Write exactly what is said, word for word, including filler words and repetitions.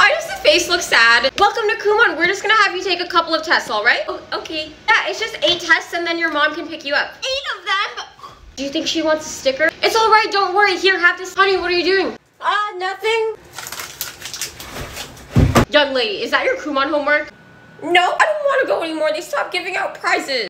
Why does the face look sad? Welcome to Kumon. We're just gonna have you take a couple of tests, all right? Oh, okay. Yeah, it's just eight tests and then your mom can pick you up. Eight of them? Do you think she wants a sticker? It's all right, don't worry. Here, have this. Honey, what are you doing? Ah, uh, nothing. Young lady, is that your Kumon homework? No, I don't want to go anymore. They stopped giving out prizes.